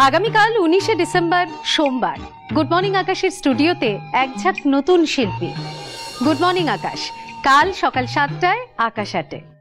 আগামীকাল 19শে ডিসেম্বর সোমবার গুড মর্নিং আকাশের স্টুডিওতে এক ঝাঁক নতুন শিল্পী। গুড মর্নিং আকাশ, কাল সকাল 7টায় আকাশ 8-এ।